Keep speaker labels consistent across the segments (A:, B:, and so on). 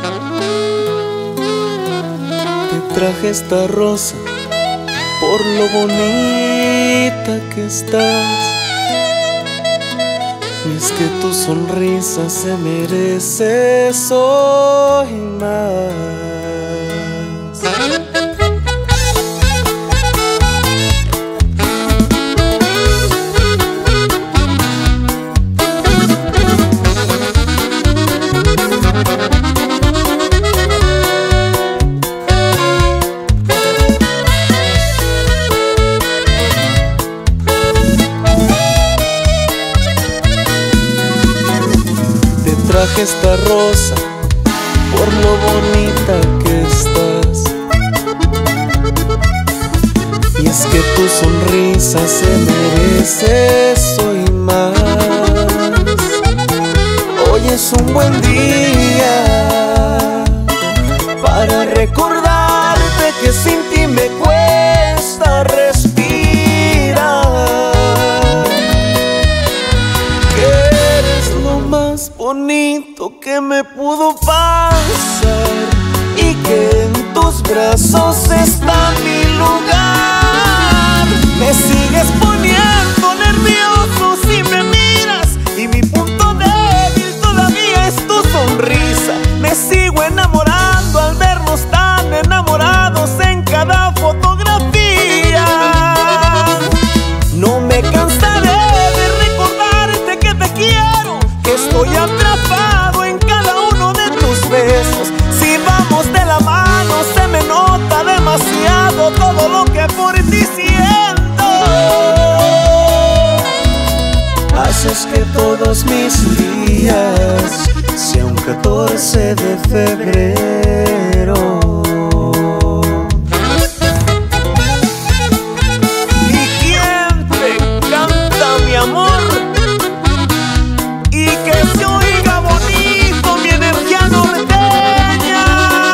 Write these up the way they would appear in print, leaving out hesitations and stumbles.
A: Te traje esta rosa por lo bonita que estás. Y es que tu sonrisa se merece eso y más. Traje esta rosa por lo bonita que estás. Y es que tu sonrisa se merece eso y más. Hoy es un buen día para recordarte que sin ti me cuesta respirar. Bonito que me pudo pasar y que en tus brazos está mi lugar. Me sigues poniendo nervioso si me miras y mi punto débil todavía es tu sonrisa. Me sigo enamorando al vernos tan enamorados en cada fotografía. No me cansaré de recordarte que te quiero, que estoy atrapado en cada uno de tus besos. Si vamos de la mano se me nota demasiado todo lo que por ti siento. Haces que todos mis días sea un 14 de febrero. ¿Y quién te canta, mi amor? Y que se oiga bonito mi energía norteña.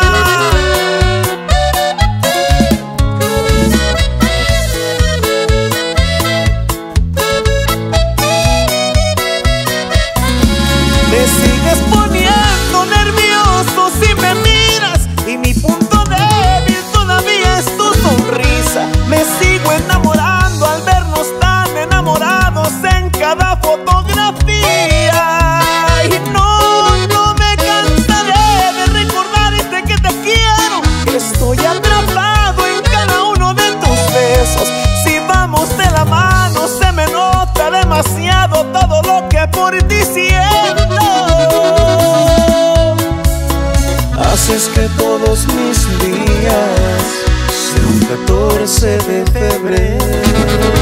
A: Me sigues poniendo nervioso si me miras y mi punto débil todavía es tu sonrisa. Me sigo enamorando al vernos tan enamorados en cada fotografía. Estoy atrapado en cada uno de tus besos. Si vamos de la mano se me nota demasiado todo lo que por ti siento. Haces que todos mis días sean un 14 de febrero.